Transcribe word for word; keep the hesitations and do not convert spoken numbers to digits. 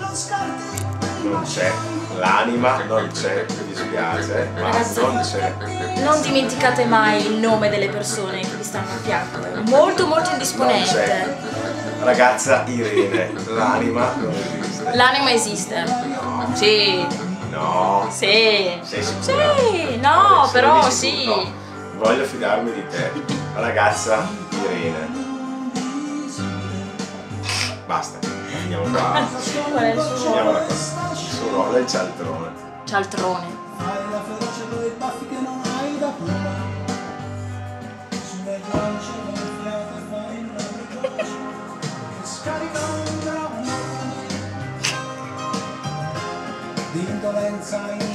Non c'è. L'anima non c'è, mi dispiace, ma Ragazzi, non c'è. non dimenticate mai il nome delle persone che vi stanno a fianco. È molto molto Non indisponente. c'è. Ragazza Irene, l'anima non esiste. L'anima esiste. No. Sì. No. Sì. Sei sicura? Sì, no, Se però lo dici sì. tu, no. Voglio fidarmi di te. Ragazza Irene. Basta. Andiamo qua. Qual è il Andiamo da suo qua. Il suo ruolo è il cialtrone. cialtrone? Hai la feroce coi baffi che non hai da prima. Sulle guance gonfiate fai il navigaggio che scaricano un grammo di indolenza in